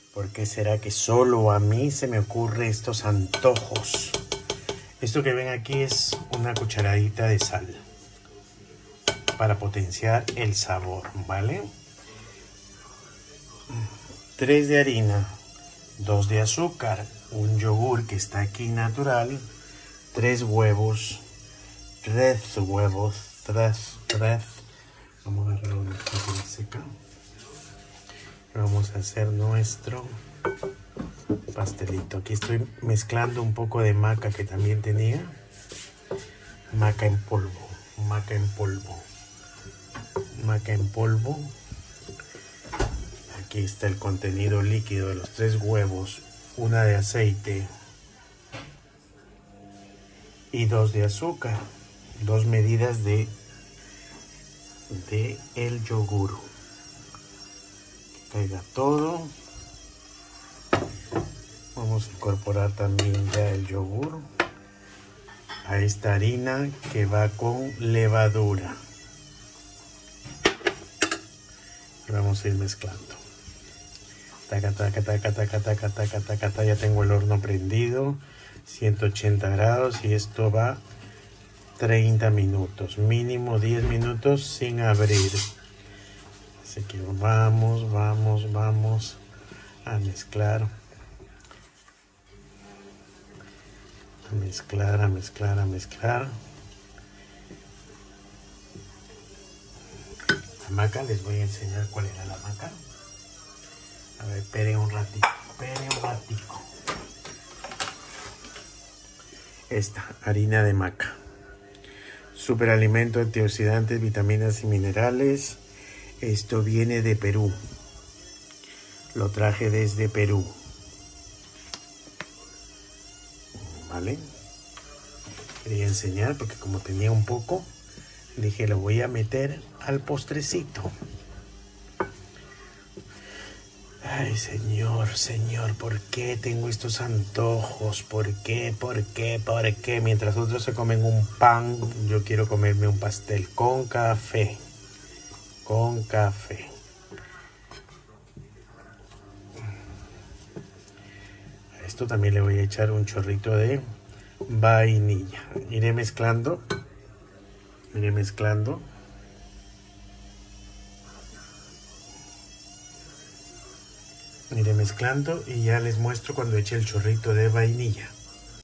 ¿Por qué será que solo a mí se me ocurren estos antojos? Esto que ven aquí es una cucharadita de sal para potenciar el sabor, ¿vale? 3 de harina, 2 de azúcar, un yogur que está aquí natural, 3 huevos, 3 huevos, 3. Vamos a agarrar una página seca. Vamos a hacer nuestro pastelito. Aquí estoy mezclando un poco de maca que también tenía. Maca en polvo, maca en polvo, maca en polvo. Aquí está el contenido líquido de los 3 huevos, 1 de aceite y 2 de azúcar. 2 medidas de el yogur. Que caiga todo. Vamos a incorporar también ya el yogur a esta harina que va con levadura. Y vamos a ir mezclando. Taca, taca, taca, taca, taca, taca, taca, taca. Ya tengo el horno prendido, 180 grados, y esto va 30 minutos, mínimo 10 minutos sin abrir. Así que vamos a mezclar. A mezclar. La maca, les voy a enseñar cuál era la maca. A ver, esperen un ratito. Esta, harina de maca. Superalimento, antioxidantes, vitaminas y minerales. Esto viene de Perú. Lo traje desde Perú. ¿Vale? Quería enseñar porque como tenía un poco, dije lo voy a meter al postrecito. Ay, señor, ¿por qué tengo estos antojos? ¿Por qué? Mientras otros se comen un pan, yo quiero comerme un pastel con café. A esto también le voy a echar un chorrito de vainilla. Iré mezclando. Iré mezclando y ya les muestro cuando eche el chorrito de vainilla.